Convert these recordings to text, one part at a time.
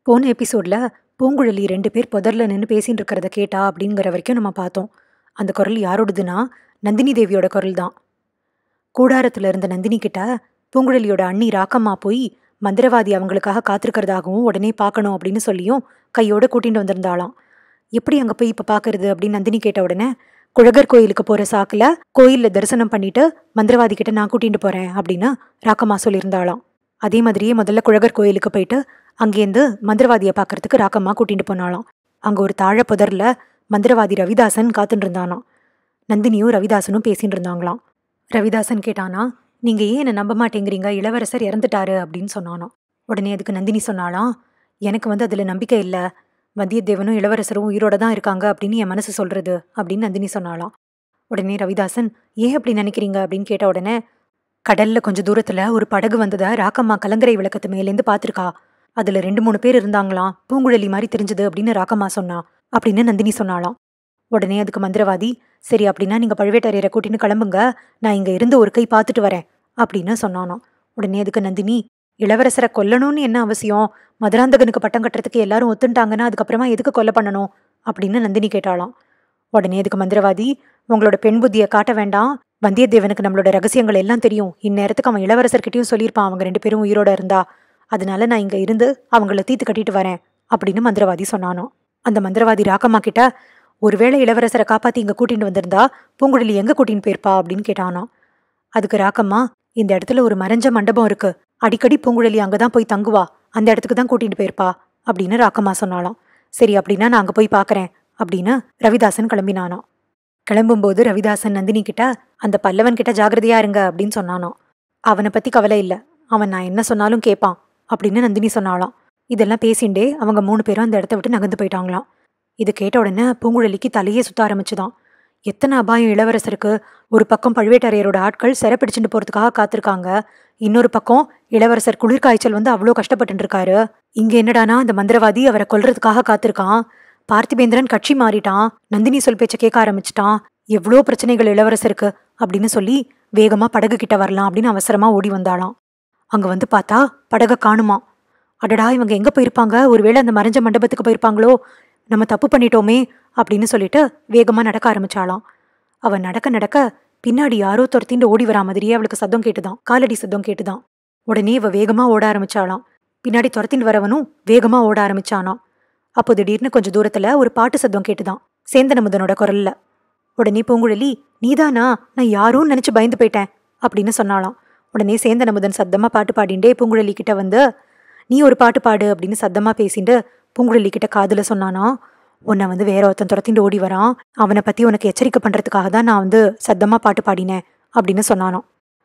போன எபிசோட்ல பூங்குழலி 2 பேர் புதர்ல நின்று பேசிட்டு இருக்கிறத கேட்டா அப்படிங்கிற வரைக்கும் நம்ம பார்த்தோம். அந்த குரல் யாரோடதுன்னா நந்தினி தேவியோட குரல் தான். கூடாரத்துல இருந்த நந்தினி கிட்ட பூங்குழலியோட அண்ணி ராக்கம்மா போய் மந்திரவாதி அவங்களுக்காக காத்திருக்கிறதாகவும் உடனே பார்க்கணும் அப்படின்னு சொல்லியும் கையோட கூட்டிட்டு வந்திருந்தாளாம். எப்படி அங்க போய் இப்ப பாக்குறது அப்படின்னு நந்தினி கேட்ட உடனே குழகர் கோயிலுக்கு போற சாக்குல கோயில்ல தரிசனம் பண்ணிட்டு மந்திரவாதி கிட்ட நான் கூட்டிட்டு போறேன் அப்படின்னு ராக்கம்மா சொல்லியிருந்தாளாம். அதே மாதிரியே முதல்ல குழகர் கோயிலுக்கு போயிட்டு அங்கேருந்து மந்திரவாதியை பார்க்கறதுக்கு ராக்கம்மா கூட்டிட்டு போனாலாம். அங்க ஒரு தாழ புதர்ல மந்திரவாதி ரவிதாசன் காத்துட்டு இருந்தானாம். நந்தினியும் ரவிதாசனும் பேசிட்டு இருந்தாங்களாம். ரவிதாசன் கேட்டானா, நீங்க ஏன் என்ன நம்ப மாட்டேங்கிறீங்க, இளவரசர் இறந்துட்டாரு அப்படின்னு சொன்னானோ. உடனே அதுக்கு நந்தினி சொன்னாலாம், எனக்கு அதுல நம்பிக்கை இல்ல, வந்தியத்தேவனும் இளவரசரும் உயிரோட தான் இருக்காங்க அப்படின்னு என் மனசு சொல்றது அப்படின்னு நந்தினி சொன்னாலாம். உடனே ரவிதாசன், ஏன் அப்படி நினைக்கிறீங்க அப்படின்னு கேட்ட உடனே, கடல்ல கொஞ்சம் தூரத்துல ஒரு படகு வந்ததை ராக்கம்மா கலங்கரை விளக்கத்து மேலேருந்து பாத்திருக்கா. அதுல 2-3 பேர் இருந்தாங்களாம், பூங்குழலி மாதிரி தெரிஞ்சது அப்படின்னு ராக்கம்மா சொன்னா அப்படின்னு நந்தினி சொன்னாலாம். உடனே அதுக்கு மந்திரவாதி, சரி அப்படின்னா நீங்க பழுவேட்டரையரை கூட்டின்னு கிளம்புங்க, நான் இங்க இருந்து ஒரு கை பார்த்துட்டு வரேன் அப்படின்னு சொன்னானோ. உடனே அதுக்கு நந்தினி, இளவரசரை கொல்லணும்னு என்ன அவசியம், மதுராந்தகனுக்கு பட்டம் கட்டுறதுக்கு எல்லாரும் ஒத்துண்டாங்கன்னா அதுக்கப்புறமா எதுக்கு கொலை பண்ணணும் அப்படின்னு நந்தினி கேட்டாலாம். உடனே அதுக்கு மந்திரவாதி, உங்களோட பெண் புத்தியை காட்ட வேண்டாம், வந்தியத்தேவனுக்கு நம்மளோட ரகசியங்கள் எல்லாம் தெரியும், இந்நேரத்துக்கு அவன் இளவரசர்கிட்டையும் சொல்லியிருப்பான் அவங்க 2 பேரும் உயிரோட இருந்தா, அதனால நான் இங்க இருந்து அவங்கள தீத்து கட்டிட்டு வரேன் அப்படின்னு மந்திரவாதி சொன்னானோ. அந்த மந்திரவாதி ராக்கம்மா கிட்ட, ஒருவேளை இளவரசரை காப்பாத்தி இங்க கூட்டிட்டு வந்திருந்தா பூங்குழலி எங்க கூட்டின்னு போயிருப்பா அப்படின்னு கேட்டானோ. அதுக்கு ராக்கம்மா, இந்த இடத்துல ஒரு மறைஞ்ச மண்டபம் இருக்கு, அடிக்கடி பூங்குழலி அங்கதான் போய் தங்குவா, அந்த இடத்துக்கு தான் கூட்டிட்டு போயிருப்பா அப்படின்னு ராக்கம்மா சொன்னாலாம். சரி அப்படின்னா நான் அங்க போய் பாக்குறேன் அப்படின்னு ரவிதாசன் கிளம்பினானோ. கிளம்பும்போது ரவிதாசன் நந்தினி கிட்ட, அந்த பல்லவன் கிட்ட ஜாகிரதையா இருங்க அப்படின்னு சொன்னானோ. அவனை பத்தி கவலை இல்ல, அவன் நான் என்ன சொன்னாலும் கேட்பான் அப்படின்னு நந்தினி சொன்னாலாம். இதெல்லாம் பேசிண்டே அவங்க 3 பேரும் அந்த இடத்த விட்டு நகர்ந்து போயிட்டாங்களாம். இது கேட்ட உடனே பூங்குழலிக்கு தலையே சுத்த ஆரம்பிச்சுதான். எத்தனை அபாயம் இளவரசருக்கு, ஒரு பக்கம் பழுவேட்டரையரோட ஆட்கள் சிறைப்பிடிச்சுட்டு போறதுக்காக காத்திருக்காங்க, இன்னொரு பக்கம் இளவரசர் குளிர்காய்ச்சல் வந்து அவ்வளோ கஷ்டப்பட்டு இருக்காரு, இங்க என்னடானா அந்த மந்திரவாதி அவரை கொல்றதுக்காக காத்திருக்கான், பார்த்திபேந்திரன் கட்சி மாறிட்டான், நந்தினி சொல் பேச்ச கேட்க ஆரம்பிச்சிட்டான், எவ்வளோ பிரச்சனைகள் இளவரசருக்கு அப்படின்னு சொல்லி வேகமா படகு கிட்ட வரலாம் அப்படின்னு அவசரமா ஓடி வந்தாளாம். அங்க வந்து பார்த்தா படகை காணுமா. அடடா, இவங்க எங்க போயிருப்பாங்க, ஒருவேளை அந்த மறைஞ்ச மண்டபத்துக்கு போயிருப்பாங்களோ, நம்ம தப்பு பண்ணிட்டோமே அப்படின்னு சொல்லிட்டு வேகமா நடக்க ஆரம்பிச்சாளாம். அவ நடக்க நடக்க பின்னாடி யாரோ துரத்திண்டு ஓடி வரா மாதிரியே அவளுக்கு சத்தம் கேட்டுதான், காலடி சத்தம் கேட்டுதான். உடனே இவ வேகமா ஓட ஆரம்பிச்சாளாம். பின்னாடி துரத்திண்டு வரவனும் வேகமா ஓட ஆரம்பிச்சானாம். அப்போ திடீர்னு கொஞ்சம் தூரத்துல ஒரு பாட்டு சத்தம் கேட்டுதான், சேந்தன் அமுதனோட குரல்ல. உடனே பூங்குழலி, நீதானா, நான் யாரும் நினைச்சு பயந்து போயிட்டேன் அப்படின்னு சொன்னாலாம். உடனே சேந்தன் அமுதன் சத்தமா பாட்டு பாடிண்டே பூங்குழலி கிட்ட வந்து, நீ ஒரு பாட்டு பாடு அப்படின்னு சத்தமா பேசிட்டு பூங்குழலி கிட்ட காதுல சொன்னானா, உன்னை வேற ஒருத்தன் துரத்திண்டு ஓடி வரான், அவனை பத்தி உனக்கு எச்சரிக்கை பண்றதுக்காக தான் நான் சத்தமா பாட்டு பாடினேன் அப்படின்னு சொன்னானோ.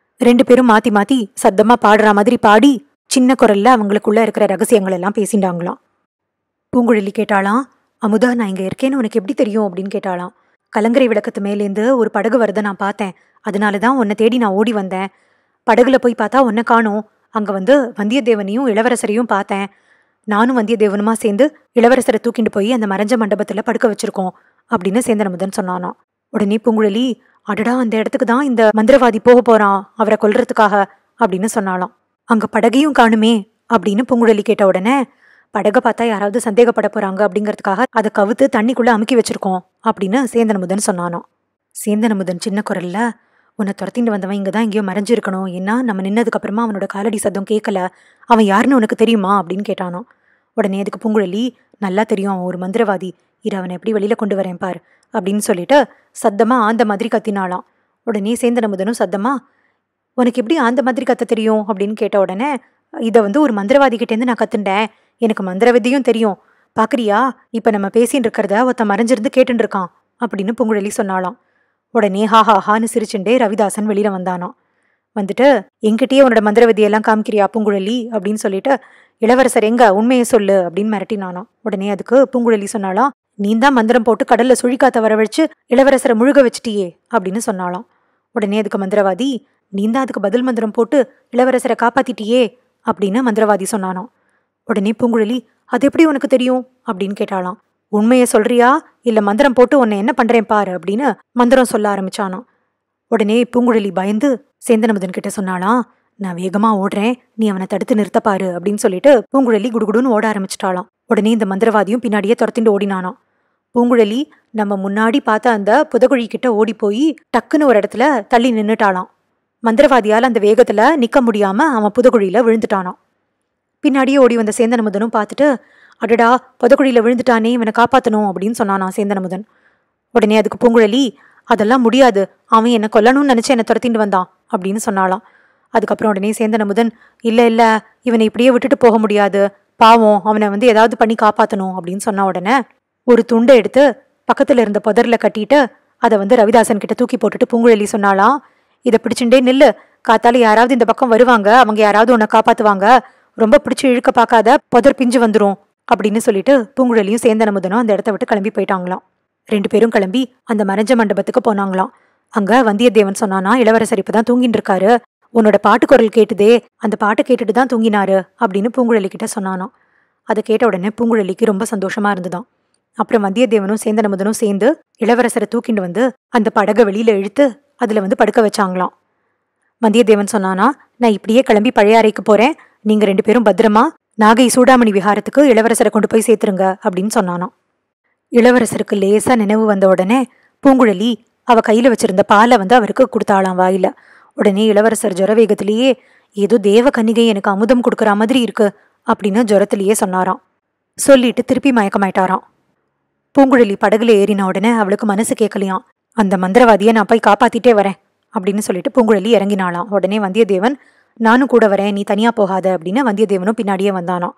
2 பேரும் மாத்தி மாத்தி சத்தமா பாடுற மாதிரி பாடி சின்ன குரல்ல அவங்களுக்குள்ள இருக்கிற ரகசியங்கள் எல்லாம் பேசிண்டாங்களாம். பூங்குழலி கேட்டாலாம், அமுதா, நான் இங்க இருக்கேன்னு உனக்கு எப்படி தெரியும் அப்படின்னு கேட்டாலாம். கலங்கரை விளக்கத்து மேலேந்து ஒரு படகு வரத நான் பார்த்தேன், அதனாலதான் உன்னை தேடி நான் ஓடி வந்தேன். படகுல போய் பார்த்தா உன்னை காணோம், அங்க வந்தியத்தேவனையும் இளவரசரையும் பார்த்தேன், நானும் வந்தியத்தேவனுமா சேர்ந்து இளவரசரை தூக்கிட்டு போய் அந்த மறைஞ்ச மண்டபத்துல படுக்க வச்சிருக்கோம் அப்படின்னு சேந்தன் அமுதன் சொன்னானோ. உடனே பூங்குழலி, அடடா, அந்த இடத்துக்கு தான் இந்த மந்திரவாதி போக போறான் அவரை கொல்றதுக்காக அப்படின்னு சொன்னாலாம். அங்க படகையும் காணுமே அப்படின்னு பூங்குழலி கேட்ட உடனே, படகை பார்த்தா யாராவது சந்தேகப்பட போறாங்க அப்படிங்கறதுக்காக அதை கவுத்து தண்ணிக்குள்ள அமுக்கி வச்சிருக்கோம் அப்படின்னு சேந்தன் அமுதன் சொன்னானோ. சேந்தன் அமுதன் சின்ன குரல்ல, உன்னை துரத்திண்டு வந்தவன் இங்கதான் எங்கேயோ மறைஞ்சிருக்கணும், ஏன்னா நம்ம நின்னதுக்கு அப்புறமா அவனோட காலடி சத்தம் கேட்கல, அவன் யாருன்னு உனக்கு தெரியுமா அப்படின்னு கேட்டானோ. உடனே அதுக்கு பூங்குழலி, நல்லா தெரியும், அவன் ஒரு மந்திரவாதி, இரு அவனை எப்படி வெளியில கொண்டு வரேன் பார் அப்படின்னு சொல்லிட்டு சத்தமா ஆந்த மாதிரி கத்தினாலாம். உடனே சேந்தன் அமுதனும் சத்தமா, உனக்கு எப்படி ஆந்த மாதிரி கத்த தெரியும் அப்படின்னு கேட்ட உடனே, இதை ஒரு மந்திரவாதி கிட்டேருந்து நான் கத்துண்டேன், எனக்கு மந்திர வித்தையும் தெரியும், பாக்குறியா, இப்ப நம்ம பேசின்னு இருக்கிறத ஒருத்தன் மறைஞ்சிருந்து கேட்டுட்டு இருக்கான் அப்படின்னு பூங்குழலி சொன்னாலாம். உடனே ஹாஹாஹான்னு சிரிச்சுண்டே ரவிதாசன் வெளியில வந்தானோ. வந்துட்டு, என்கிட்டயே உன்னோட மந்திர விதியெல்லாம் காமிக்கிறியா பூங்குழலி அப்படின்னு சொல்லிட்டு, இளவரசர் எங்க, உண்மையை சொல்லு அப்படின்னு மிரட்டினானோ. உடனே அதுக்கு பூங்குழலி சொன்னாலாம், நீ தான் மந்திரம் போட்டு கடல்ல சுழிக்காத்த வரவழைச்சு இளவரசரை முழுக வச்சிட்டியே அப்படின்னு சொன்னாலாம். உடனே அதுக்கு மந்திரவாதி, நீ தான் அதுக்கு பதில் மந்திரம் போட்டு இளவரசரை காப்பாத்திட்டியே அப்படின்னு மந்திரவாதி சொன்னானோ. உடனே பூங்குழலி, அது எப்படி உனக்கு தெரியும் அப்படின்னு கேட்டாலாம். உண்மையை சொல்றியா இல்ல மந்திரம் போட்டு உன்னை என்ன பண்றேன் பாரு அப்படின்னு மந்திரம் சொல்ல ஆரம்பிச்சானோ. உடனே பூங்குழலி பயந்து சேந்தன் அமுதன் கிட்ட சொன்னாலாம், நான் வேகமா ஓடுறேன், நீ அவனை தடுத்து நிறுத்தப்பாரு அப்படின்னு சொல்லிட்டு பூங்குழலி குடுகுடுன்னு ஓட ஆரம்பிச்சிட்டாளாம். உடனே இந்த மந்திரவாதியும் பின்னாடியே துரத்திண்டு ஓடினானாம். பூங்குழலி நம்ம முன்னாடி பார்த்த அந்த புதகுழி கிட்ட ஓடி போய் டக்குன்னு ஒரு இடத்துல தள்ளி நின்னுட்டாளாம். மந்திரவாதியால் அந்த வேகத்துல நிக்க முடியாம அவன் புதகுழியில விழுந்துட்டானாம். பின்னாடியே ஓடி வந்த சேந்தன் அமுதனும் பார்த்துட்டு, அடடா புதகுழியில விழுந்துட்டானே, இவனை காப்பாத்தணும் அப்படின்னு சொன்னானா சேந்தன் அமுதன். உடனே அதுக்கு பூங்குழலி, அதெல்லாம் முடியாது, அவன் என்னை கொல்லணும்னு நினைச்சு என்னை துரத்திட்டு வந்தான் அப்படின்னு சொன்னாலாம். அதுக்கப்புறம் உடனே சேந்தன் அமுதன், இல்ல இல்ல இவனை இப்படியே விட்டுட்டு போக முடியாது, பாவம் அவனை ஏதாவது பண்ணி காப்பாத்தணும் அப்படின்னு சொன்ன உடனே ஒரு துண்டை எடுத்து பக்கத்துல இருந்த புதர்ல கட்டிட்டு அதை ரவிதாசன் கிட்ட தூக்கி போட்டுட்டு பூங்குழலி சொன்னாலாம், இதை பிடிச்சுட்டே நில்லு, காத்தால யாராவது இந்த பக்கம் வருவாங்க, அவங்க யாராவது உன்னை காப்பாத்துவாங்க, ரொம்ப பிடிச்சு இழுக்க பார்க்காத, புதர் பிஞ்சு வந்துரும் அப்படின்னு சொல்லிட்டு பூங்குழலியும் சேந்தன் அமுதனும் அந்த இடத்த விட்டு கிளம்பி போயிட்டாங்களாம். 2 பேரும் கிளம்பி அந்த மறைஞ்ச மண்டபத்துக்கு போனாங்களாம். அங்க வந்தியத்தேவன் சொன்னானா, இளவரசர் இப்பதான் தூங்கிட்டு இருக்காரு, உன்னோட பாட்டு குரல் கேட்டுதே, அந்த பாட்டை கேட்டுட்டு தான் தூங்கினாரு அப்படின்னு பூங்குழலி கிட்ட சொன்னானாம். அதை கேட்ட உடனே பூங்குழலிக்கு ரொம்ப சந்தோஷமா இருந்துதான். அப்புறம் வந்தியத்தேவனும் சேந்தன் அமுதனும் சேர்ந்து இளவரசரை தூக்கிண்டு வந்து அந்த படகை வெளியில இழுத்து அதுல படுக்க வச்சாங்களாம். வந்தியத்தேவன் சொன்னானா, நான் இப்படியே கிளம்பி பழைய அறைக்கு போறேன், நீங்க 2 பேரும் பத்திரமா நாகை சூடாமணி விஹாரத்துக்கு இளவரசரை கொண்டு போய் சேர்த்துருங்க அப்படின்னு சொன்னானாம். இளவரசருக்கு லேசா நினைவு வந்த உடனே பூங்குழலி அவ கையில வச்சிருந்த பாலை அவருக்கு கொடுத்தாளாம் வாயில. உடனே இளவரசர் ஜுர வேகத்திலேயே, ஏதோ தேவ கன்னிகை எனக்கு அமுதம் கொடுக்கற மாதிரி இருக்கு அப்படின்னு ஜுரத்திலேயே சொன்னாராம். சொல்லிட்டு திருப்பி மயக்கமாயிட்டாராம். பூங்குழலி படகுல ஏறின உடனே அவளுக்கு மனசு கேட்கலையாம். அந்த மந்திரவாதியை நான் போய் காப்பாத்திட்டே வரேன் அப்படின்னு சொல்லிட்டு பூங்குழலி இறங்கினாளாம். உடனே வந்தியத்தேவன், நானும் கூட வரேன், நீ தனியா போகாத அப்படின்னு வந்தியத்தேவனும் பின்னாடியே வந்தானாம்.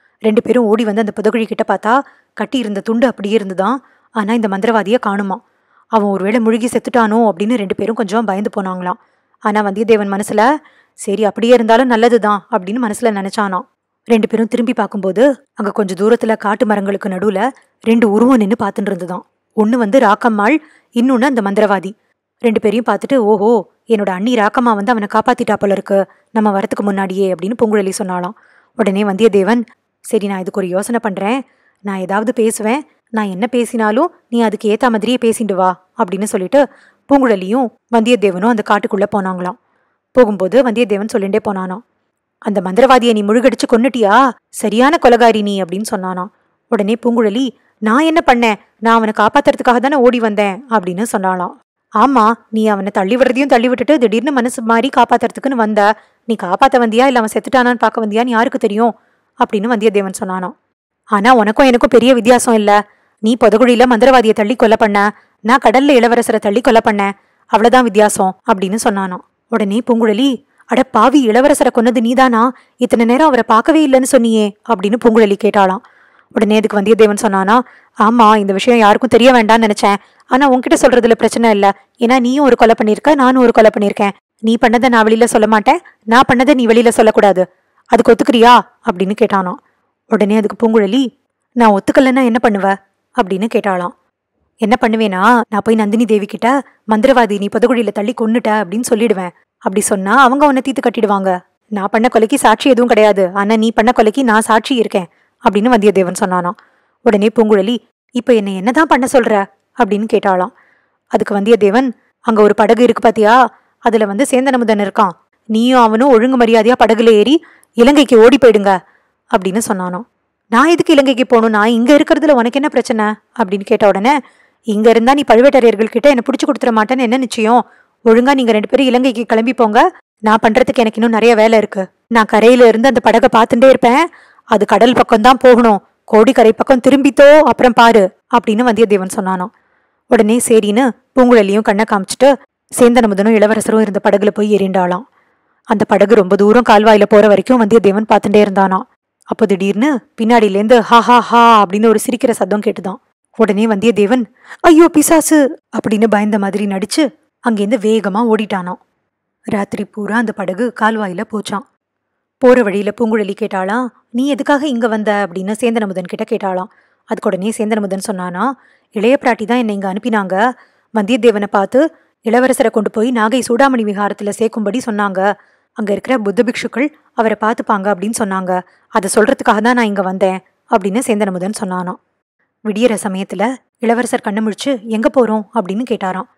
2 பேரும் ஓடி வந்து அந்த புதகுழி கிட்ட பார்த்தா கட்டி இருந்த துண்டு அப்படியே இருந்துதான். ஆனா இந்த மந்திரவாதியை காணுமா. அவன் ஒருவேளை முழுகி செத்துட்டானோ அப்படின்னு 2 பேரும் கொஞ்சம் பயந்து போனாங்களாம். ஆனா வந்தியத்தேவன் மனசுல, சரி அப்படியே இருந்தாலும் நல்லதுதான் அப்படின்னு மனசுல நினைச்சானாம். 2 பேரும் திரும்பி பார்க்கும்போது அங்க கொஞ்சம் தூரத்துல காட்டு மரங்களுக்கு நடுவுல 2 உருவம் நின்று பார்த்துட்டு இருந்துதான். ஒண்ணு ராக்கம்மாள், இன்னொன்னு அந்த மந்திரவாதி. 2 பேரையும் பார்த்துட்டு, ஓஹோ என்னோட அண்ணி ராக்கம்மா அவனை காப்பாத்திட்டா போல இருக்கு, நம்ம வரத்துக்கு முன்னாடியே அப்படின்னு பூங்குழலி சொன்னாலாம். உடனே வந்தியத்தேவன், சரி நான் இதுக்கு ஒரு யோசனை பண்றேன், நான் ஏதாவது பேசுவேன், நான் என்ன பேசினாலும் நீ அதுக்கு ஏத்த மாதிரியே பேசிட்டு வா அப்படின்னு சொல்லிட்டு பூங்குழலியும் வந்தியத்தேவனும் அந்த காட்டுக்குள்ள போனாங்களாம். போகும்போது வந்தியத்தேவன் சொல்லிண்டே போனானாம், அந்த மந்திரவாதியை நீ முழுகடிச்சு கொன்னுட்டியா, சரியான கொலகாரி நீ அப்படின்னு சொன்னானாம். உடனே பூங்குழலி, நான் என்ன பண்ணேன், நான் அவனை காப்பாத்துறதுக்காக தானே ஓடி வந்தேன் அப்படின்னு சொன்னாலாம். ஆமா, நீ அவனை தள்ளி விடுறதையும் தள்ளி விட்டுட்டு திடீர்னு மனசு மாறி காப்பாத்துறதுக்குன்னு வந்த, நீ காப்பாத்த வந்தியா இல்ல அவன் செத்துட்டானான்னு பார்க்க வந்தியான்னு யாருக்கு தெரியும் அப்படின்னு வந்தியத்தேவன் சொன்னானாம். ஆனா உனக்கும் எனக்கும் பெரிய வித்தியாசம் இல்ல, நீ புதகுழியில மந்திரவாதியை தள்ளி கொலை பண்ண, நான் கடல்ல இளவரசரை தள்ளி கொலை பண்ணேன், அவ்வளவுதான் வித்தியாசம் அப்படின்னு சொன்னானாம். உடனே பூங்குழலி, அட பாவி, இளவரசரை கொன்னது நீதானா, இத்தனை நேரம் அவரை பார்க்கவே இல்லைன்னு சொன்னியே அப்படின்னு பூங்குழலி கேட்டாளாம். உடனே அதுக்கு வந்தியத்தேவன் சொன்னானா, ஆமா இந்த விஷயம் யாருக்கும் தெரிய வேண்டாம்னு நினைச்சேன், ஆனா உன்கிட்ட சொல்றதுல பிரச்சனை இல்ல, ஏன்னா நீயும் ஒரு கொலை பண்ணிருக்க, நானும் ஒரு கொலை பண்ணிருக்கேன், நீ பண்ணதை நான் வெளியில சொல்ல மாட்டேன், நான் பண்ணதை நீ வெளியில சொல்லக்கூடாது, அதுக்கு ஒத்துக்கிறியா அப்படின்னு கேட்டானாம். உடனே அதுக்கு பூங்குழலி, நான் ஒத்துக்கலன்னா என்ன பண்ணுவ அப்படின்னு கேட்டாளாம். என்ன பண்ணுவேனா, நான் போய் நந்தினி தேவி கிட்ட மந்திரவாதி நீ புதகுழியில தள்ளி கொன்னுட்ட அப்படின்னு சொல்லிடுவேன், அப்படி சொன்னா அவங்க உன்னை தீத்து கட்டிடுவாங்க, நான் பண்ண கொலைக்கு சாட்சி எதுவும் கிடையாது, ஆனா நீ பண்ண கொலைக்கு நான் சாட்சி இருக்கேன் அப்படின்னு வந்தியத்தேவன் சொன்னானாம். உடனே பூங்குழலி, இப்ப என்னை என்னதான் பண்ண சொல்ற அப்படின்னு கேட்டாளாம். அதுக்கு வந்தியத்தேவன், அங்க ஒரு படகு இருக்கு பாத்தியா, அதுல சேந்தன் அமுதன் இருக்கான், நீயும் அவனும் ஒழுங்கு மரியாதையா படகுல ஏறி இலங்கைக்கு ஓடி போயிடுங்க அப்படின்னு சொன்னானோ. நான் எதுக்கு இலங்கைக்கு போகணும், நான் இங்க இருக்கிறதுல உனக்கு என்ன பிரச்சனை அப்படின்னு கேட்ட உடனே, இங்க இருந்தா நீ பழுவேட்டரையர்கள் கிட்ட என்ன பிடிச்சு கொடுத்துட மாட்டேன்னு என்ன நிச்சயம், ஒழுங்கா நீங்க 2 பேரும் இலங்கைக்கு கிளம்பி போங்க, நான் பண்றதுக்கு எனக்கு இன்னும் நிறைய வேலை இருக்கு, நான் கரையில இருந்து அந்த படகை பார்த்துட்டே இருப்பேன், அது கடல் பக்கம் தான் போகணும், கோடிக்கரை பக்கம் திரும்பித்தோ அப்புறம் பாரு அப்படின்னு வந்தியத்தேவன் சொன்னானோ. உடனே சரின்னு பூங்குழலியும் கண்ணை காமிச்சிட்டு சேந்தன் அமுதனும் இளவரசரும் இருந்த படகுல போய் ஏறிண்டாளாம். அந்த படகு ரொம்ப தூரம் கால்வாயில போற வரைக்கும் வந்தியத்தேவன் பார்த்துட்டே இருந்தானா. அப்போ திடீர்னு பின்னாடியிலேருந்து ஹா ஹா ஹா அப்படின்னு ஒரு சிரிக்கிற சத்தம் கேட்டுதான். உடனே வந்தியத்தேவன், ஐயோ பிசாசு அப்படின்னு பயந்த மாதிரி நடிச்சு அங்கேருந்து வேகமா ஓடிட்டானாம். ராத்திரி பூரா அந்த படகு கால்வாயில போச்சான். போற வழியில பூங்குழலி கேட்டாளாம், நீ எதுக்காக இங்க வந்த அப்படின்னு சேந்தன் அமுதன் கிட்ட கேட்டாளாம். அதுக்கு உடனே சேந்தன் அமுதன் சொன்னானா, இளைய பிராட்டி தான் என்னை இங்க அனுப்பினாங்க, வந்தியத்தேவனை பார்த்து இளவரசரை கொண்டு போய் நாகை சூடாமணி விஹாரத்துல சேர்க்கும்படி சொன்னாங்க, அங்க இருக்கிற புத்த பிக்ஷுக்கள் அவரை பார்த்துப்பாங்க அப்படின்னு சொன்னாங்க, அதை சொல்றதுக்காக தான் நான் இங்க வந்தேன் அப்படின்னு சேந்தன் அமுதன் சொன்னானாம். விடியற சமயத்துல இளவரசர் கண்ணு முழிச்சு எங்க போறோம் அப்படின்னு கேட்டாராம்.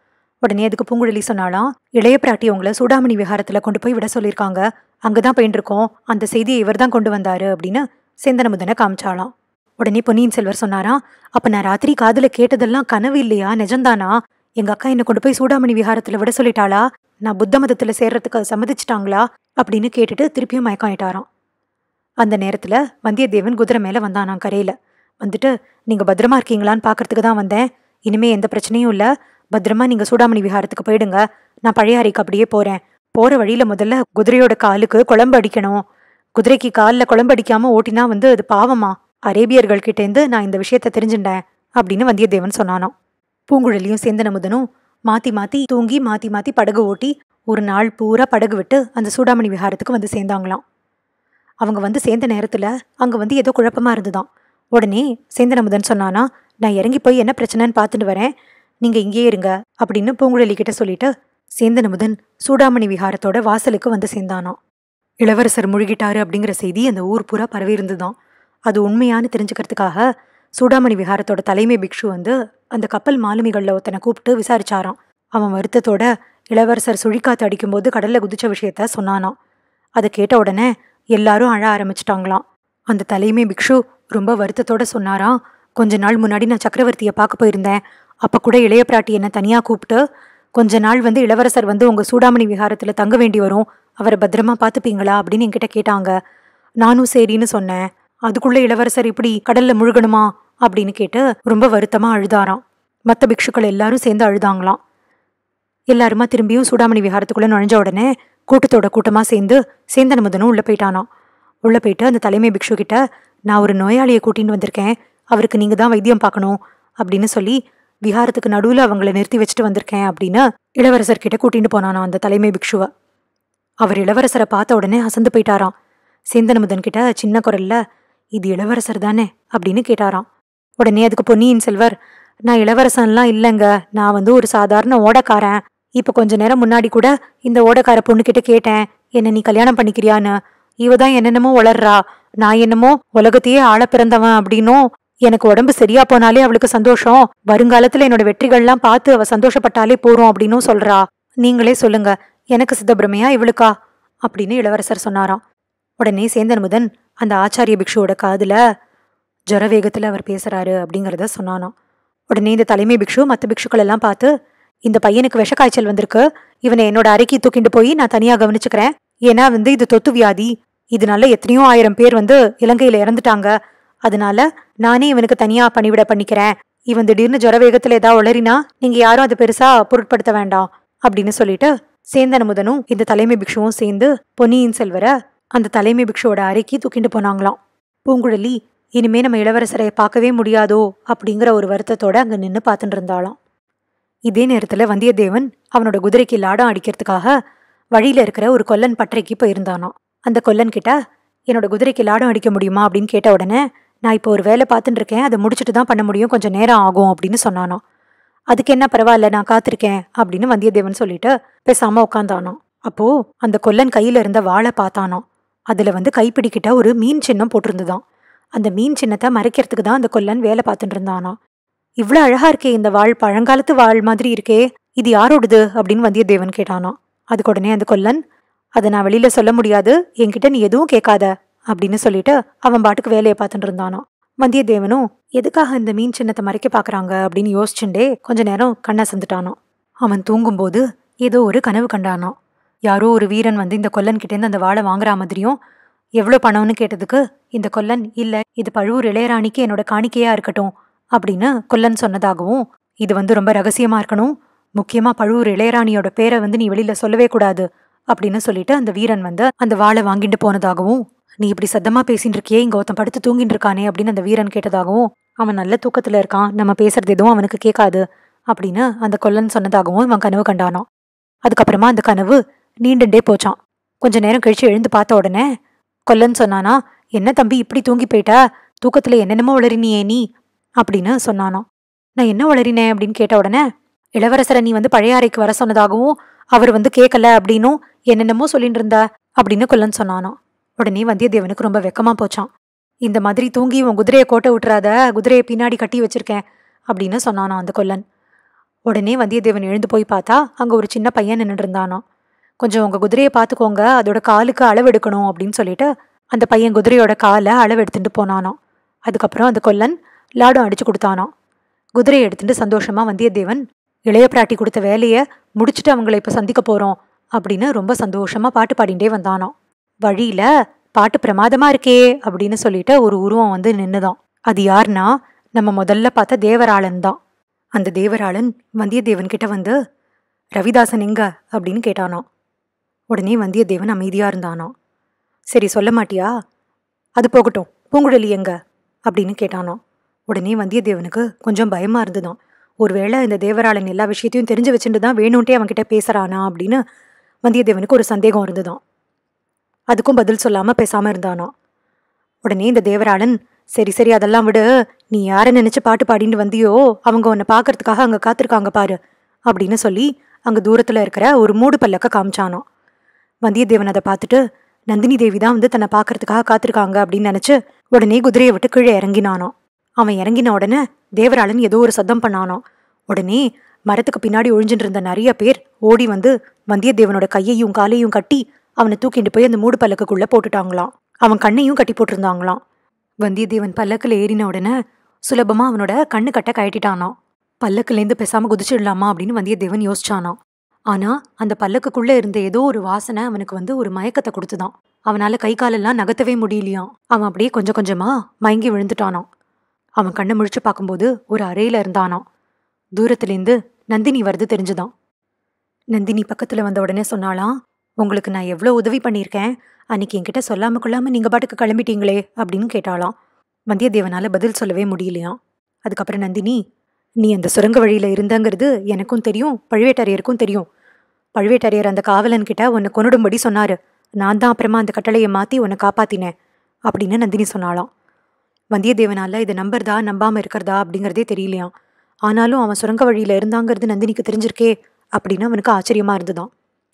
உடனே அதுக்கு பூங்குழலி சொன்னாலாம், இளைய பிராட்டி உங்களை சூடாமணி விஹாரத்துல கொண்டு போய் விட சொல்லியிருக்காங்க, அங்கதான் போயிட்டு இருக்கோம், அந்த செய்தியை இவர் தான் கொண்டு வந்தாரு அப்படின்னு சேந்தன் அமுதனை காமிச்சாலாம். உடனே பொன்னியின் செல்வர் சொன்னாராம், அப்ப நான் ராத்திரி காதுல கேட்டதெல்லாம் கனவு இல்லையா, நிஜம்தானா? எங்க அக்கா என்னை கொண்டு போய் சூடாமணி விஹாரத்துல விட சொல்லிட்டாளா? நான் புத்த மதத்துல சேர்றதுக்கு சம்மதிச்சிட்டாங்களா அப்படின்னு கேட்டுட்டு திருப்பியும் மயக்கம் ஆயிட்டாராம். அந்த நேரத்துல வந்தியத்தேவன் குதிரை மேல வந்தானாம் கரையில. வந்துட்டு, நீங்க பத்திரமா இருக்கீங்களான்னு பாக்கிறதுக்கு தான் வந்தேன், இனிமே எந்த பிரச்சனையும் இல்ல, பத்திரமா நீங்க சூடாமணி விஹாரத்துக்கு போயிடுங்க, நான் பழையாறைக்கு அப்படியே போறேன். போற வழியில முதல்ல குதிரையோட காலுக்கு குழம்பு அடிக்கணும், குதிரைக்கு காலில் குழம்பு அடிக்காம ஓட்டினா அது பாவமா, அரேபியர்கள் கிட்டேருந்து நான் இந்த விஷயத்த தெரிஞ்சுட்டேன் அப்படின்னு வந்தியத்தேவன் சொன்னானாம். பூங்குழலியும் சேந்தன் அமுதனும் மாத்தி மாத்தி தூங்கி மாத்தி மாத்தி படகு ஓட்டி ஒரு நாள் பூரா படகு விட்டு அந்த சூடாமணி விஹாரத்துக்கு வந்து சேர்ந்தாங்களாம். அவங்க வந்து சேர்ந்த நேரத்துல அங்க ஏதோ குழப்பமா இருந்துதான். உடனே சேந்தன் அமுதன் சொன்னானா, நான் இறங்கி போய் என்ன பிரச்சனைன்னு பார்த்துட்டு வரேன், நீங்க இங்கேயே இருங்க அப்படின்னு பூங்குழலி கிட்ட சொல்லிட்டு சேந்தன் அமுதன் சூடாமணி விஹாரத்தோட வாசலுக்கு வந்து சேர்ந்தானாம். இளவரசர் முழுகிட்டாரு அப்படிங்கிற செய்தி அந்த ஊர் பூரா பரவி இருந்துதான். அது உண்மையானு தெரிஞ்சுக்கிறதுக்காக சூடாமணி விஹாரத்தோட தலைமை பிக்ஷு அந்த கப்பல் மாலுமிகள்ல ஒருத்தனை கூப்பிட்டு விசாரிச்சாராம். அவன் வருத்தத்தோட இளவரசர் சுழிக்காத்து அடிக்கும்போது கடல்ல குதிச்ச விஷயத்த சொன்னானாம். அதை கேட்ட உடனே எல்லாரும் அழ ஆரம்பிச்சிட்டாங்களாம். அந்த தலைமை பிக்ஷு ரொம்ப வருத்தத்தோட சொன்னாராம், கொஞ்ச நாள் முன்னாடி நான் சக்கரவர்த்தியை பார்க்க போயிருந்தேன், அப்ப கூட இளைய பிராட்டி என்ன தனியா கூப்பிட்டு, கொஞ்ச நாள் இளவரசர் உங்க சூடாமணி விஹாரத்துல தங்க வேண்டி வரும், அவரை பத்திரமா பாத்துப்பீங்களா அப்படின்னு என்கிட்ட கேட்டாங்க. நானும் சரின்னு சொன்னேன். அதுக்குள்ள இளவரசர் இப்படி கடல்ல முழுகணுமா அப்படின்னு கேட்டு ரொம்ப வருத்தமா அழுதாராம். மற்ற பிக்ஷுக்கள் எல்லாரும் சேர்ந்து அழுதாங்களாம். எல்லாருமா திரும்பியும் சூடாமணி விஹாரத்துக்குள்ள நுழைஞ்ச உடனே கூட்டத்தோட கூட்டமா சேர்ந்து சேந்தன் அமுதனும் உள்ள போயிட்டானாம். உள்ள போயிட்டு அந்த தலைமை பிக்ஷு கிட்ட, நான் ஒரு நோயாளியை கூட்டின்னு வந்திருக்கேன், அவருக்கு நீங்க தான் வைத்தியம் பார்க்கணும் அப்படின்னு சொல்லி விஹாரத்துக்கு நடுவுல அவங்கள நிறுத்தி வச்சுட்டு வந்திருக்கேன் அப்படின்னு இளவரசர் கிட்ட கூட்டிட்டு போனானா அந்த தலைமை பிக்ஷுவ. அவர் இளவரசரை பார்த்த உடனே அசந்து போயிட்டாராம். சேந்தன் அமுதன் கிட்ட சின்ன குரல்ல, இது இளவரசர் தானே அப்படின்னு கேட்டாராம். உடனே அதுக்கு பொன்னியின் செல்வர், நான் இளவரசன்லாம் இல்லைங்க, நான் ஒரு சாதாரண ஓடக்காரன், இப்ப கொஞ்ச நேரம் முன்னாடி கூட இந்த ஓடக்கார பொண்ணுகிட்ட கேட்டேன், என்ன நீ கல்யாணம் பண்ணிக்கிறியான்னு, இவதான் என்னென்னமோ வளர்றா, நான் என்னமோ உலகத்தையே ஆள பிறந்தவன் அப்படின்னும், எனக்கு உடம்பு சரியா போனாலே அவளுக்கு சந்தோஷம், வருங்காலத்துல என்னோட வெற்றிகள்லாம் பார்த்து அவ சந்தோஷப்பட்டாலே போறோம் அப்படின்னும் சொல்றா, நீங்களே சொல்லுங்க, எனக்கு சித்தப்பிரமையா இவளுக்கா அப்படின்னு இளவரசர் சொன்னாராம். உடனே சேந்தன் அமுதன் அந்த ஆச்சாரிய பிக்ஷுவோட காதுல ஜர வேகத்துல அவர் பேசுறாரு அப்படிங்கறத சொன்னானாம். உடனே இந்த தலைமை பிக்ஷு மற்ற பிக்ஷுக்கள் எல்லாம் பார்த்து, இந்த பையனுக்கு விஷ காய்ச்சல் வந்திருக்கு, இவனை என்னோட அறைக்கு தூக்கிட்டு போய் நான் தனியா கவனிச்சுக்கிறேன், ஏன்னா இது தொத்து வியாதி, இதனால எத்தனையோ 1000 பேர் இலங்கையில இறந்துட்டாங்க, அதனால நானே இவனுக்கு தனியா பணிவிட பண்ணிக்கிறேன், இவன் திடீர்னு ஜர வேகத்துல ஏதாவது உளறினா நீங்க யாரும் அதை பெருசா பொருட்படுத்த வேண்டாம் அப்படின்னு சொல்லிட்டு சேந்தன் அமுதனும் இந்த தலைமை பிக்ஷுவும் சேர்ந்து பொன்னியின் செல்வரை அந்த தலைமை பிக்ஷுவோட அறைக்கு தூக்கிட்டு போனாங்களாம். பூங்குழலி இனிமே நம்ம இளவரசரை பார்க்கவே முடியாதோ அப்படிங்கிற ஒரு வருத்தத்தோட அங்க நின்று பார்த்துட்டு இருந்தாளாம். இதே நேரத்துல வந்தியத்தேவன் அவனோட குதிரைக்கு லாடம் அடிக்கிறதுக்காக வழியில இருக்கிற ஒரு கொல்லன் பட்டறைக்கு போயிருந்தானாம். அந்த கொல்லன் கிட்ட, என்னோட குதிரைக்கு லாடம் அடிக்க முடியுமா அப்படின்னு கேட்ட உடனே, நான் இப்போ ஒரு வேலை பார்த்துட்டு இருக்கேன், அதை முடிச்சுட்டு தான் பண்ண முடியும், கொஞ்சம் நேரம் ஆகும் அப்படின்னு சொன்னானாம். அதுக்கு என்ன, பரவாயில்ல, நான் காத்திருக்கேன் அப்படின்னு வந்தியத்தேவன் சொல்லிட்டு பேசாம உட்காந்தானாம். அப்போ அந்த கொல்லன் கையில இருந்த வாளை பார்த்தானாம். அதுல கைப்பிடிக்கிட்ட ஒரு மீன் சின்னம் போட்டிருந்துதான். அந்த மீன் சின்னத்தை மறைக்கிறதுக்கு தான் அந்த கொல்லன் வேலை பார்த்துட்டு இருந்தானா. இவ்வளோ அழகா இருக்கே இந்த வாழ், பழங்காலத்து வாழ் மாதிரி இருக்கே, இது யாரோடுது அப்படின்னு வந்தியத்தேவன் கேட்டானா. அதுக்கு உடனே அந்த கொல்லன், அதை நான் வெளியில சொல்ல முடியாது, என்கிட்ட நீ எதுவும் கேட்காத அப்படின்னு சொல்லிட்டு அவன் பாட்டுக்கு வேலையை பார்த்துட்டு இருந்தானா. வந்தியத்தேவனும் எதுக்காக இந்த மீன் சின்னத்தை மறைக்க பாக்குறாங்க அப்படின்னு யோசிச்சுட்டே கொஞ்ச நேரம் கண்ணை சந்துட்டானான். அவன் தூங்கும்போது ஏதோ ஒரு கனவு கண்டானா. யாரோ ஒரு வீரன் இந்த கொல்லன் கிட்டேருந்து அந்த வாழை வாங்குற மாதிரியும், எவ்வளோ பணம்னு கேட்டதுக்கு இந்த கொல்லன், இல்ல இது பழுவூர் இளையராணிக்கு என்னோட காணிக்கையா இருக்கட்டும் அப்படின்னு கொல்லன் சொன்னதாகவும், இது ரொம்ப ரகசியமா இருக்கணும், முக்கியமா பழுவூர் இளையராணியோட பேரை நீ வெளியில சொல்லவே கூடாது அப்படின்னு சொல்லிட்டு அந்த வீரன் அந்த வாளை வாங்கிட்டு போனதாகவும், நீ இப்படி சத்தமா பேசிட்டு இருக்கியே, இங்க ஒருத்தன் படுத்து தூங்கிட்டு இருக்கானே அப்படின்னு அந்த வீரன் கேட்டதாகவும், அவன் நல்ல தூக்கத்துல இருக்கான், நம்ம பேசுறது எதுவும் அவனுக்கு கேட்காது அப்படின்னு அந்த கொல்லன் சொன்னதாகவும் இவன் கனவு கண்டானான். அதுக்கப்புறமா அந்த கனவு நீண்டுண்டே போச்சான். கொஞ்ச நேரம் கழிச்சு எழுந்து பார்த்த உடனே கொல்லன் சொன்னானா, என்ன தம்பி இப்படி தூங்கி போயிட்டா, தூக்கத்துல என்னென்னமோ உளறினியே நீ அப்படின்னு சொன்னானாம். நான் என்ன உளறினேன் அப்படின்னு கேட்ட உடனே, இளவரசரை நீ பழையாறைக்கு வர சொன்னதாகவும், அவர் கேட்கல அப்படின்னும் என்னென்னமோ சொல்லிட்டு இருந்த அப்படின்னு கொல்லன் சொன்னானாம். உடனே வந்தியத்தேவனுக்கு ரொம்ப வெக்கமா போச்சான். இந்த மாதிரி தூங்கி உன் குதிரையை கோட்டை விட்டுறாத, குதிரையை பின்னாடி கட்டி வச்சிருக்கேன் அப்படின்னு சொன்னானாம் அந்த கொல்லன். உடனே வந்தியத்தேவன் எழுந்து போய் பார்த்தா அங்கே ஒரு சின்ன பையன் நின்றுட்டு இருந்தானோ. கொஞ்சம் உங்கள் குதிரையை பார்த்துக்கோங்க, அதோட காலுக்கு அளவெடுக்கணும் அப்படின்னு சொல்லிட்டு அந்த பையன் குதிரையோட காலை அளவெடுத்துட்டு போனானோ. அதுக்கப்புறம் அந்த கொல்லன் லாடம் அடிச்சு கொடுத்தானோ. குதிரையை எடுத்துட்டு சந்தோஷமா வந்தியத்தேவன் இளைய பிராட்டி கொடுத்த வேலையை முடிச்சுட்டு அவங்கள இப்போ சந்திக்க போறோம் அப்படின்னு ரொம்ப சந்தோஷமா பாட்டு பாடிண்டே வந்தானோ. வழியில பாட்டு பிரமாதமா இருக்கே அப்படின்னு சொல்லிட்டு ஒரு உருவம் வந்து நின்னுதான். அது யாருன்னா நம்ம முதல்ல பார்த்த தேவராளன் தான். அந்த தேவராளன் வந்தியத்தேவன் கிட்ட வந்து ரவிதாசன் எங்க அப்படின்னு கேட்டானோ. உடனே வந்தியத்தேவன் அமைதியா இருந்தானோ. சரி சொல்ல மாட்டியா, அது போகட்டும், பூங்குழலி எங்க அப்படின்னு கேட்டானோ. உடனே வந்தியத்தேவனுக்கு கொஞ்சம் பயமா இருந்துதான். ஒருவேளை இந்த தேவராளன் எல்லா விஷயத்தையும் தெரிஞ்சு வச்சுட்டு தான் வேணும்ட்டே அவன்கிட்ட பேசுறானா அப்படின்னு வந்தியத்தேவனுக்கு ஒரு சந்தேகம் இருந்துதான். அதுக்கும் பதில் சொல்லாம பேசாம இருந்தானோ. உடனே இந்த தேவராளன், சரி சரி அதெல்லாம் விடு, நீ யாரை நினைச்சு பாட்டு பாடிட்டு வந்தியோ அவங்க உன்னை பார்க்கறதுக்காக அங்க காத்திருக்காங்க பாரு அப்படின்னு சொல்லி அங்க தூரத்துல இருக்கிற ஒரு மூடு பல்லக்க காமிச்சானோ. வந்தியத்தேவன் அதை பார்த்துட்டு நந்தினி தேவி தான் வந்து தன்னை பார்க்கறதுக்காக காத்திருக்காங்க அப்படின்னு நினைச்சு உடனே குதிரையை விட்டு கீழே இறங்கினானோ. அவன் இறங்கின உடனே தேவராளன் ஏதோ ஒரு சத்தம் பண்ணானோ. உடனே மரத்துக்கு பின்னாடி ஒழிஞ்சிட்டு இருந்த நிறைய பேர் ஓடி வந்து வந்தியத்தேவனோட கையையும் காலையும் கட்டி அவனை தூக்கிட்டு போய் அந்த மூடு பல்லக்குள்ள போட்டுட்டாங்களாம். அவன் கண்ணையும் கட்டி போட்டிருந்தாங்களாம். வந்தியத்தேவன் பல்லக்கில் ஏறின உடனே சுலபமா அவனோட கண்ணு கட்ட கழட்டிட்டானோ. பல்லக்குலேருந்து பேசாம குதிச்சிடலாமா அப்படின்னு வந்தியத்தேவன் யோசிச்சானோ. ஆனா அந்த பல்லக்குக்குள்ள இருந்த ஏதோ ஒரு வாசனை அவனுக்கு வந்து ஒரு மயக்கத்தை கொடுத்துதான். அவனால கை காலெல்லாம் நகர்த்தவே முடியலையாம். அவன் அப்படியே கொஞ்சம் கொஞ்சமா மயங்கி விழுந்துட்டானோ. அவன் கண்ணை முழிச்சு பார்க்கும்போது ஒரு அறையில இருந்தானோ. தூரத்துலேருந்து நந்தினி வருது தெரிஞ்சுதான். நந்தினி பக்கத்துல வந்த உடனே சொன்னாலாம், உங்களுக்கு நான் எவ்வளோ உதவி பண்ணியிருக்கேன், அன்னைக்கு என்கிட்ட சொல்லாம கொள்ளாம நீங்க பாட்டுக்கு கிளம்பிட்டீங்களே அப்படின்னு கேட்டாலாம். வந்தியத்தேவனால பதில் சொல்லவே முடியலையாம். அதுக்கப்புறம் நந்தினி, நீ அந்த சுரங்க வழியில இருந்தங்கிறது எனக்கும் தெரியும், பழுவேட்டரையருக்கும் தெரியும். பழுவேட்டரையர் அந்த காவலன் கிட்ட உன்னை கொன்னுடும்படி சொன்னாரு. நான் தான் அப்புறமா அந்த கட்டளையை மாத்தி உன்னை காப்பாத்தினேன் அப்படின்னு நந்தினி சொன்னாலாம். வந்தியத்தேவனால இதை நம்புறதா நம்பாம இருக்கிறதா அப்படிங்கிறதே தெரியலையாம். ஆனாலும் அவன் சுரங்க வழியில இருந்தாங்கிறது நந்தினிக்கு தெரிஞ்சிருக்கே அப்படின்னு அவனுக்கு ஆச்சரியமா இருந்துதான்.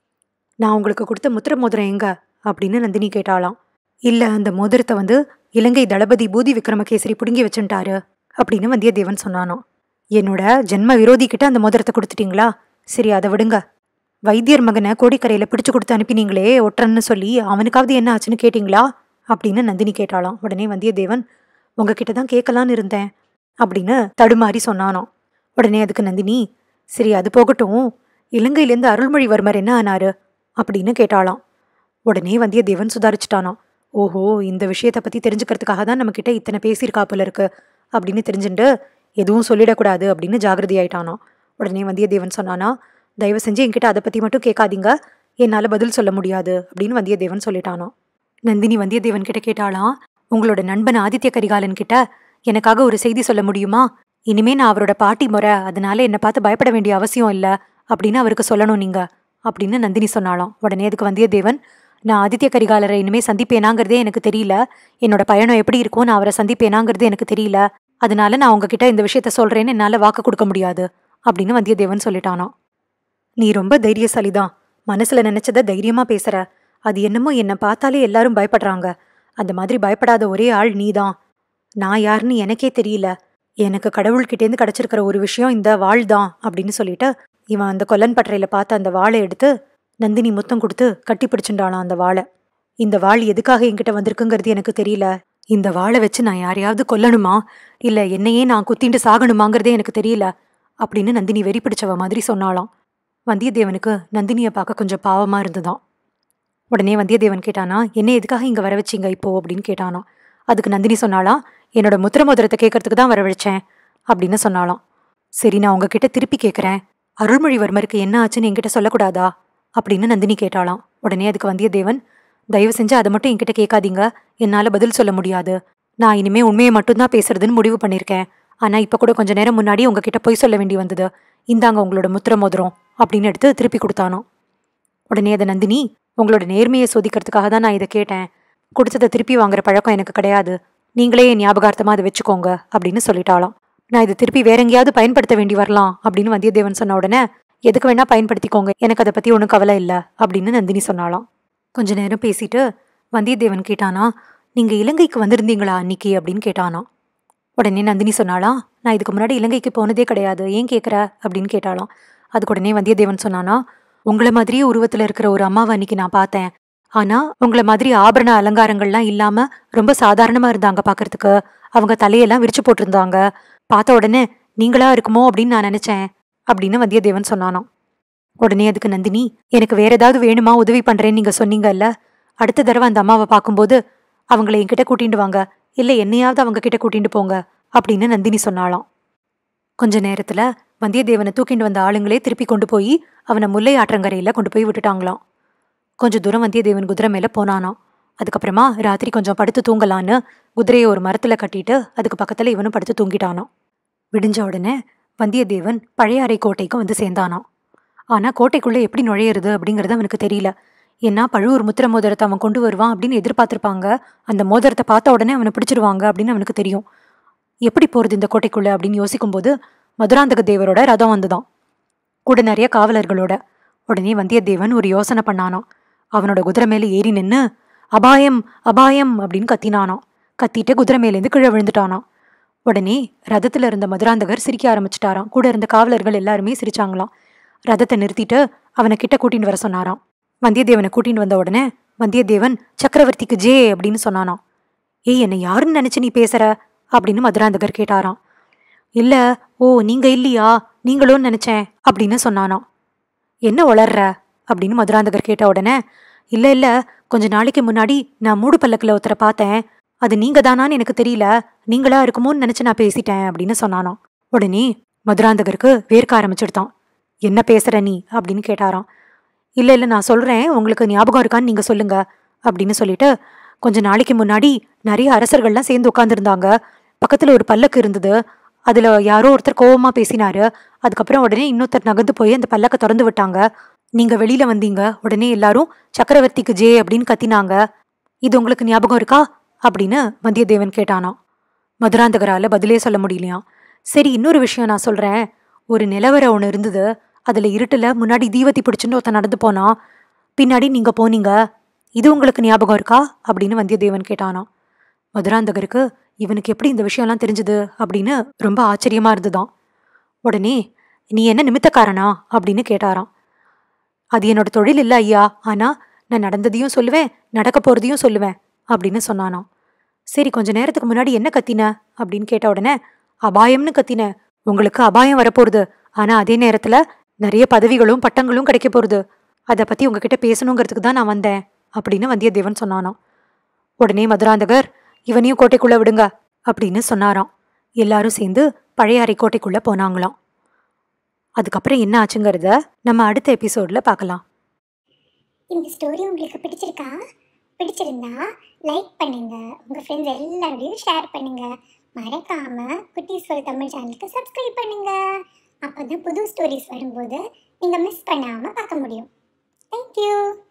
நான் உங்களுக்கு கொடுத்த முத்திர மோதிரம் எங்க அப்படின்னு நந்தினி கேட்டாலாம். இல்ல, அந்த மோதிரத்தை வந்து இலங்கை தளபதி பூதி விக்ரமகேசரி புடுங்கி வச்சுட்டாரு அப்படின்னு வந்தியத்தேவன் சொன்னானோ. என்னோட ஜென்ம விரோதி கிட்ட அந்த மோதிரத்தை கொடுத்துட்டீங்களா? சரி, அதை விடுங்க. வைத்தியர் மகனை கோடிக்கரையில பிடிச்சு கொடுத்து அனுப்பினீங்களே ஒற்றன்னு சொல்லி, அவனுக்காவது என்ன ஆச்சுன்னு கேட்டீங்களா அப்படின்னு நந்தினி கேட்டாலாம். உடனே வந்தியத்தேவன், உங்ககிட்ட தான் கேட்கலான்னு இருந்தேன் அப்படின்னு தடுமாறி சொன்னானோ. உடனே அதுக்கு நந்தினி, சரி அது போகட்டும், இலங்கையிலேருந்து அருள்மொழிவர்மர் என்ன ஆனாரு அப்படின்னு கேட்டாலாம். உடனே வந்தியத்தேவன் சுதாரிச்சுட்டானோ. ஓஹோ, இந்த விஷயத்தை பத்தி தெரிஞ்சுக்கிறதுக்காக தான் நம்ம கிட்ட இத்தனை பேசியிருக்கா போல இருக்கு அப்படின்னு தெரிஞ்சுட்டு எதுவும் சொல்லிடக்கூடாது அப்படின்னு ஜாகிரதையாயிட்டானோ. உடனே வந்தியத்தேவன் சொன்னானா, தயவு செஞ்சு என்கிட்ட அதை பத்தி மட்டும் கேட்காதீங்க, என்னால பதில் சொல்ல முடியாது அப்படின்னு வந்தியத்தேவன் சொல்லிட்டானோ. நந்தினி வந்தியத்தேவன் கிட்ட கேட்டாலாம், உங்களோட நண்பன் ஆதித்ய கரிகாலன் கிட்ட எனக்காக ஒரு செய்தி சொல்ல முடியுமா? இனிமே நான் அவரோட பாட்டி முறை, அதனால என்னை பார்த்து பயப்பட வேண்டிய அவசியம் இல்லை அப்படின்னு அவருக்கு சொல்லணும் நீங்க அப்படின்னு நந்தினி சொன்னாலாம். உடனே அதுக்கு வந்தியத்தேவன், நான் ஆதித்ய கரிகாலரை இனிமே சந்திப்பேனாங்கிறதே எனக்கு தெரியல, என்னோட பயணம் எப்படி இருக்கும், நான் அவரை சந்திப்பேனாங்கிறது எனக்கு தெரியல, அதனால நான் உங்ககிட்ட இந்த விஷயத்த சொல்றேன்னு என்னால வாக்கு கொடுக்க முடியாது அப்படின்னு வந்தியத்தேவன் சொல்லிட்டானோ. நீ ரொம்ப தைரியசாலிதான், மனசுல நினைச்சத தைரியமா பேசுற. அது என்னமோ என்னை பார்த்தாலே எல்லாரும் பயப்படுறாங்க, அந்த மாதிரி பயப்படாத ஒரே ஆள் நீதான். நான் யாருன்னு எனக்கே தெரியல, எனக்கு கடவுள்கிட்டேருந்து கிடைச்சிருக்கிற ஒரு விஷயம் இந்த வாள் தான் அப்படின்னு சொல்லிட்டு இவன் அந்த கொல்லன் பட்டறையில பார்த்த அந்த வாளை எடுத்து நந்தினி முத்தம் கொடுத்து கட்டி பிடிச்சுட்டாளாம் அந்த வாளை. இந்த வாள் எதுக்காக என்கிட்ட வந்திருக்குங்கிறது எனக்கு தெரியல, இந்த வாளை வச்சு நான் யாரையாவது கொல்லணுமா இல்ல என்னையே நான் குத்திண்டு சாகணுமாங்கிறதே எனக்கு தெரியல அப்படின்னு நந்தினி வெறி பிடிச்சவ மாதிரி சொன்னாலாம். வந்தியத்தேவனுக்கு நந்தினியை பார்க்க கொஞ்சம் பாவமா இருந்துதான். உடனே வந்தியத்தேவன் கேட்டானா, என்ன எதுக்காக இங்க வர வச்சிங்க இப்போ அப்படின்னு கேட்டானோ. அதுக்கு நந்தினி சொன்னாலாம், என்னோட முத்திர மோதிரத்தை கேட்கறதுக்கு தான் வரவழைச்சேன் அப்படின்னு சொன்னாலாம். சரி, நான் உங்ககிட்ட திருப்பி கேட்குறேன், அருள்மொழிவர்மருக்கு என்ன ஆச்சுன்னு என்கிட்ட சொல்லக்கூடாதா அப்படின்னு நந்தினி கேட்டாலாம். உடனே அதுக்கு வந்தியத்தேவன், தயவு செஞ்சு அதை மட்டும் என்கிட்ட கேட்காதீங்க, என்னால் பதில் சொல்ல முடியாது, நான் இனிமே உண்மையை மட்டும்தான் பேசுறதுன்னு முடிவு பண்ணியிருக்கேன். ஆனால் இப்போ கூட கொஞ்ச நேரம் முன்னாடி உங்ககிட்ட பொய் சொல்ல வேண்டி வந்தது, இந்தாங்க உங்களோட முத்திர மோதிரம் அப்படின்னு எடுத்து திருப்பி கொடுத்தானோ. உடனே அதை நந்தினி, உங்களோட நேர்மையை சோதிக்கிறதுக்காக தான் நான் இதை கேட்டேன், கொடுத்ததை திருப்பி வாங்குற பழக்கம் எனக்கு கிடையாது, நீங்களே என் ஞாபகார்த்தமாக அதை வச்சுக்கோங்க அப்படின்னு சொல்லிட்டாலாம். நான் இதை திருப்பி வேற எங்கேயாவது பயன்படுத்த வேண்டி வரலாம் அப்படின்னு வந்தியத்தேவன் சொன்ன உடனே, எதுக்கு வேணா பயன்படுத்திக்கோங்க, எனக்கு அதை பற்றி ஒன்றும் கவலை இல்லை அப்படின்னு நந்தினி சொன்னாலாம். கொஞ்ச நேரம் பேசிட்டு வந்தியத்தேவன் கேட்டானா, நீங்கள் இலங்கைக்கு வந்திருந்தீங்களா அன்னைக்கு அப்படின்னு கேட்டானா. உடனே நந்தினி சொன்னாலாம், நான் இதுக்கு முன்னாடி இலங்கைக்கு போனதே கிடையாது, ஏன் கேட்குற அப்படின்னு கேட்டாலாம். அதுக்கு உடனே வந்தியத்தேவன் சொன்னானா, உங்களை மாதிரியே உருவத்தில் இருக்கிற ஒரு அம்மாவை அன்னைக்கு நான் பார்த்தேன். ஆனா உங்களை மாதிரி ஆபரண அலங்காரங்கள்லாம் இல்லாம ரொம்ப சாதாரணமா இருந்தாங்க பார்க்கறதுக்கு. அவங்க தலையெல்லாம் விரிச்சு போட்டிருந்தாங்க. பார்த்த உடனே நீங்களா இருக்குமோ அப்படின்னு நான் நினைச்சேன் அப்படின்னு வந்தியத்தேவன் சொன்னானாம். உடனே அதுக்கு நந்தினி, எனக்கு வேற ஏதாவது வேணுமா, உதவி பண்றேன்னு நீங்க சொன்னீங்கல்ல, அடுத்த தடவை அந்த அம்மாவை பார்க்கும்போது அவங்கள என்கிட்ட கூட்டிட்டு வாங்க, இல்லை என்னையாவது அவங்க கிட்ட கூட்டிட்டு போங்க அப்படின்னு நந்தினி சொன்னாலாம். கொஞ்ச நேரத்துல வந்தியத்தேவனை தூக்கிட்டு வந்த ஆளுங்களே திருப்பி கொண்டு போய் அவனை முல்லை ஆற்றங்கரையில கொண்டு போய் விட்டுட்டாங்களாம். கொஞ்ச தூரம் வந்தியத்தேவன் குதிரை மேல போனானாம். அதுக்கப்புறமா ராத்திரி கொஞ்சம் படுத்து தூங்கலான்னு குதிரையை ஒரு மரத்துல கட்டிட்டு அதுக்கு பக்கத்துல இவனும் படுத்து தூங்கிட்டானாம். விடிஞ்ச உடனே வந்தியத்தேவன் பழையாறை கோட்டைக்கு வந்து சேர்ந்தானாம். ஆனா கோட்டைக்குள்ள எப்படி நுழையிறது அப்படிங்கறது அவனுக்கு தெரியல. ஏன்னா பழுவூர் முத்திர மோதிரத்தை அவன் கொண்டு வருவான் அப்படின்னு எதிர்பார்த்திருப்பாங்க. அந்த மோதிரத்தை பார்த்த உடனே அவனை பிடிச்சிருவாங்க அப்படின்னு அவனுக்கு தெரியும். எப்படி போறது இந்த கோட்டைக்குள்ள அப்படின்னு யோசிக்கும் போது மதுராந்தக தேவரோட ரதம் வந்துதான், கூட நிறைய காவலர்களோட. உடனே வந்தியத்தேவன் ஒரு யோசனை பண்ணானாம். அவனோட குதிரை மேல ஏறி நின்னு அபாயம் அபாயம் அப்படின்னு கத்தினானாம். கத்திட்டு குதிரை மேலேருந்து கீழே விழுந்துட்டானாம். உடனே ரதத்துல இருந்த மதுராந்தகர் சிரிக்க ஆரம்பிச்சிட்டாராம். கூட இருந்த காவலர்கள் எல்லாருமே சிரிச்சாங்களாம். ரதத்தை நிறுத்திட்டு அவனை கிட்ட கூட்டின்னு வர சொன்னாராம். வந்தியத்தேவனை கூட்டின்னு வந்த உடனே வந்தியத்தேவன் சக்கரவர்த்திக்கு ஜே அப்படின்னு சொன்னானாம். ஏய், என்னை யாருன்னு நினைச்சு நீ பேசுற அப்படின்னு மதுராந்தகர் கேட்டாராம். இல்ல, ஓ நீங்க இல்லையா, நீங்களும் நினைச்சேன் அப்படின்னு சொன்னானாம். என்ன வளர்ற அப்படின்னு மதுராந்தகர் கேட்ட உடனே, இல்ல இல்ல, கொஞ்ச நாளைக்கு முன்னாடி நான் மூடு பல்லக்கில் ஒருத்தரை பார்த்தேன், அது நீங்க தானான்னு எனக்கு தெரியல, நீங்களா இருக்குமோன்னு நினைச்சு நான் பேசிட்டேன் அப்படின்னு சொன்னானாம். உடனே மதுராந்தகருக்கு வேர்க்க ஆரம்பிச்சிடுதான். என்ன பேசுற நீ அப்படின்னு கேட்டாராம். இல்ல இல்ல, நான் சொல்றேன், உங்களுக்கு ஞாபகம் இருக்கான்னு நீங்க சொல்லுங்க அப்படின்னு சொல்லிட்டு, கொஞ்ச நாளைக்கு முன்னாடி நிறைய அரசர்கள்லாம் சேர்ந்து உட்காந்துருந்தாங்க. பக்கத்துல ஒரு பல்லக்கு இருந்தது. அதுல யாரோ ஒருத்தர் கோவமா பேசினாரு. அதுக்கப்புறம் உடனே இன்னொருத்தர் நகர்ந்து போய் அந்த பல்லக்க திறந்து விட்டாங்க. நீங்க வெளியில வந்தீங்க. உடனே எல்லாரும் சக்கரவர்த்திக்கு ஜே அப்படின்னு கத்தினாங்க. இது உங்களுக்கு ஞாபகம் இருக்கா அப்படின்னு வந்தியத்தேவன் கேட்டானாம். மதுராந்தகரால பதிலே சொல்ல முடியலையாம். சரி, இன்னொரு விஷயம் நான் சொல்றேன். ஒரு நிலவரை ஒன்று இருந்தது. அதுல இருட்டுல முன்னாடி தீவத்தி பிடிச்சுன்னு ஒருத்தன் நடந்து போனா, பின்னாடி நீங்க போனீங்க. இது உங்களுக்கு ஞாபகம் இருக்கா அப்படின்னு வந்தியத்தேவன் கேட்டானாம். மதுராந்தகருக்கு இவனுக்கு எப்படி இந்த விஷயம்லாம் தெரிஞ்சது அப்படின்னு ரொம்ப ஆச்சரியமா இருந்துதான். உடனே நீ என்ன நிமித்தக்காரனா அப்படின்னு கேட்டாராம். அது என்னோட தொழில் இல்லை ஐயா, ஆனா நான் நடந்ததையும் சொல்லுவேன், நடக்க போறதையும் சொல்லுவேன் அப்படின்னு சொன்னானாம். சரி, கொஞ்ச நேரத்துக்கு முன்னாடி என்ன கத்தின அப்படின்னு கேட்ட உடனே, அபாயம்னு கத்தின. உங்களுக்கு அபாயம் வரப்போறது, ஆனா அதே நேரத்துல நிறைய பதவிகளும் பட்டங்களும் கிடைக்க போறது. அதை பத்தி உங்ககிட்ட பேசணுங்கிறதுக்கு தான் நான் வந்தேன் அப்படின்னு வந்தியத்தேவன் சொன்னானாம். உடனே மதுராந்தகர், இவனையும் கோட்டைக்குள்ள விடுங்க அப்படின்னு சொன்னாராம். எல்லாரும் சேர்ந்து பழையாறை கோட்டைக்குள்ள போனாங்களாம். அதுக்கப்புறம் என்ன ஆச்சுங்கிறத நம்ம அடுத்த எபிசோட்ல பார்க்கலாம். இந்த ஸ்டோரி உங்களுக்கு பிடிச்சிருக்கா? பிடிச்சிருந்தா லைக் பண்ணுங்க, உங்க ஃப்ரெண்ட்ஸ் எல்லாரோடையும் ஷேர் பண்ணுங்க. மறக்காம குட்டீஸ் வேர்ல்ட் தமிழ் சேனலுக்கு சப்ஸ்கிரைப் பண்ணுங்க. அப்பதான் புது ஸ்டோரிஸ் வரும்போது நீங்க மிஸ் பண்ணாம பார்க்க முடியும். தேங்க்யூ.